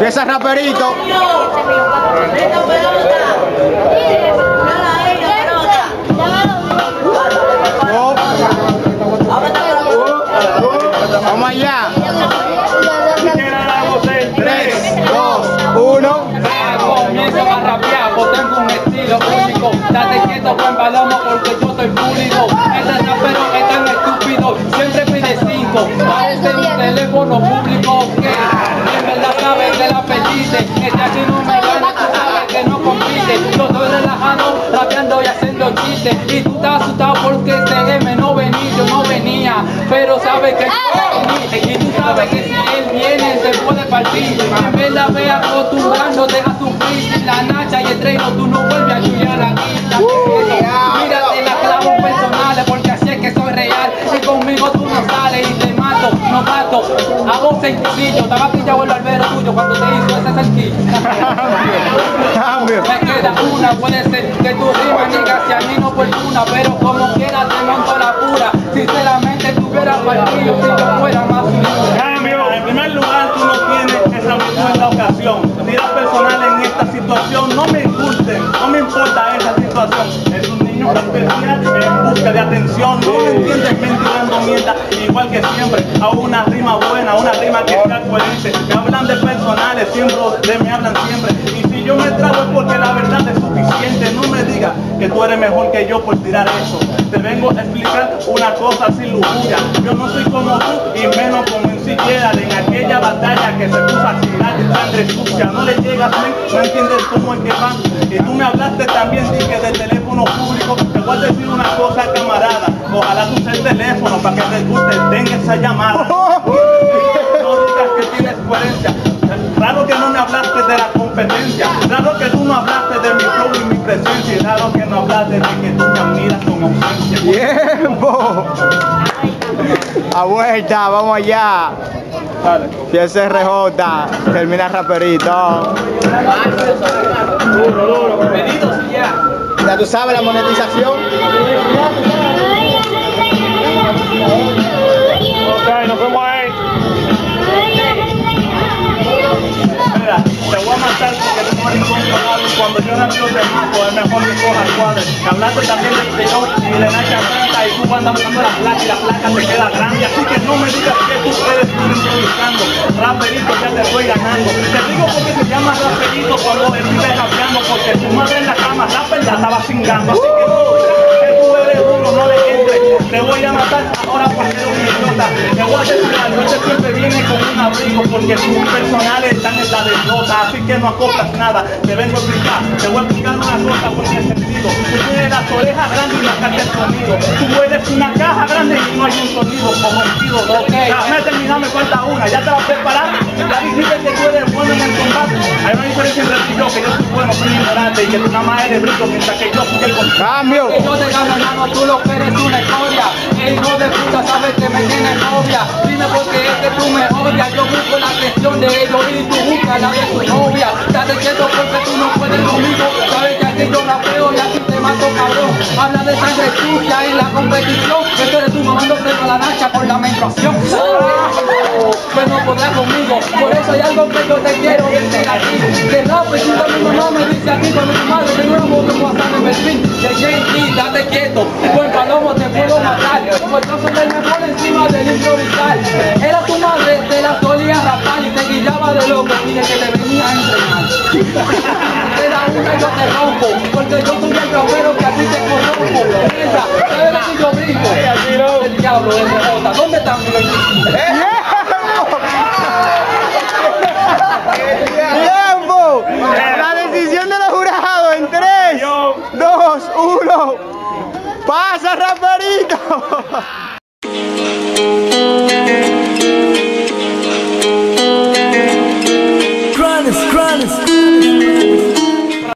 Empieza Raperito. Vamos allá. 3, 2, 1. Comienzo a rapear, pues tengo un estilo único. Date quieto, buen palomo, porque yo soy público. Este rapero es tan estúpido, siempre pide 5. Parece un teléfono público que en verdad sabe que la perdiste. Este aquí no me gana, tú sabes que no compite. Yo estoy relajado, rapeando y haciendo chistes. Y tú estás asustado porque CM no venía, yo no venía. Pero sabes que yo vení. Y tú sabes que si él viene, se puede partir. En verdad ve acostumbrándote a sufrir. Sin la nacha y el treno, tú no vuelves a chullar aquí. Mírate las clavos personales, porque así es que soy real. Y conmigo tú no sales y te mato, no mato. Hago sencillo, estaba pillado el barbero tuyo cuando te hizo ese cerquillo. Me queda una, puede ser que tu rima diga si a mí no fortuna, pero como quiera te monto la pura. Sinceramente tuviera partido si yo fuera más Cambio, en primer lugar tú no tienes esa virtud en la ocasión. Tiras personales en esta situación, no me insulten, no me importa esa situación. Es un niño especial en busca de atención, no me entiendes mentirando mierda, igual que siempre. Hago una rima buena, una rima que sea coherente. Me hablan de personales, siempre me hablan siempre. Y si yo me trago es porque la verdad es suficiente. No me digas que tú eres mejor que yo por tirar eso. Te vengo a explicar una cosa sin lujuria. Yo no soy como tú y menos como en siquiera en aquella batalla que se puso a tirar de sangre sucia. No le llegas, no entiendes cómo es que van. Y tú me hablaste también, dije, del teléfono público. Te voy a decir una cosa, camarada. Ojalá tú uses el teléfono para que te guste, tenga esa llamada. No digas que tienes coherencia. Raro que no me hablaste de la competencia. Raro que tú no hablaste de mi flow y mi presencia. Y raro que no hablaste de que tú me admiras con ausencia. ¡Tiempo! A vuelta, vamos allá. Si el CRJ termina Raperito. duro, pedidos y ya. Ya tú sabes la monetización. Ok, nos vemos ahí. Mira, te voy a matar porque tú no eres incontrolable. Cuando yo nací te mato, es mejor que cojas cuadros. Me hablaste también del peor y de Nacha Santa y tú andas buscando la placa y la placa te queda grande. Así que no me digas que tú eres un improvisando. Raperito ya te estoy ganando. Te digo porque se llama Raperito cuando me vives rapeando, porque tu madre en la cama Raper la estaba cingando. Así que no digas que tú eres duro, no le entres. Te voy a matar ahora para ser un idiota. Te voy a decir algo, este siempre viene con un abrigo porque tus personales están en la derrota. Así que no acoplas nada, te vengo a explicar. Te voy a explicar una cosa por ese sentido. Tú tienes las orejas grandes y no captas el sonido. Tú eres una caja grande y no hay un sonido corrompido. Déjame terminar, me falta una. ¿Ya te vas a preparar? Ya dijiste que tú eres bueno en el combate. Hay una diferencia entre tú y yo, que yo soy bueno, soy ignorante y que tú nada más eres rico mientras que yo soy el contrario. ¡Cambio! Que yo te gano, hermano, tú lo que eres una historia. El hijo de puta sabe que me tiene novia. Dime por qué es que tú me odias. Yo busco la atención de ellos y tú buscas la de tu novia. Date quieto porque tú no puedes conmigo. Sabes que aquí yo rapeo y aquí te mato, cabrón. Habla de sangre sucia y la competición. Eso eres tú mamando frente a la nacha por la menstruación. Que no podrás conmigo. Por eso hay algo que yo te quiero decir a ti. Que rap y tú también no me dice aquí con mi madre que no era modo WhatsApp en Berlín. De JT, date quieto. Buen palomo te puedo matar. Pues yo soy el mejor encima del improvisar. Era tu madre, te la solía rapar y te guillaba de loco. Mire que te venía a entrenar. Te da una y yo te rompo. Porque yo soy el rapero que a ti te corrompo. Esa, ¿sabes lo que yo brinco? El diablo, RJ. ¿Dónde están mis 25? ¡Tiempo! La decisión de los jurados en 3, 2, 1. ¡Pasa, Raperito!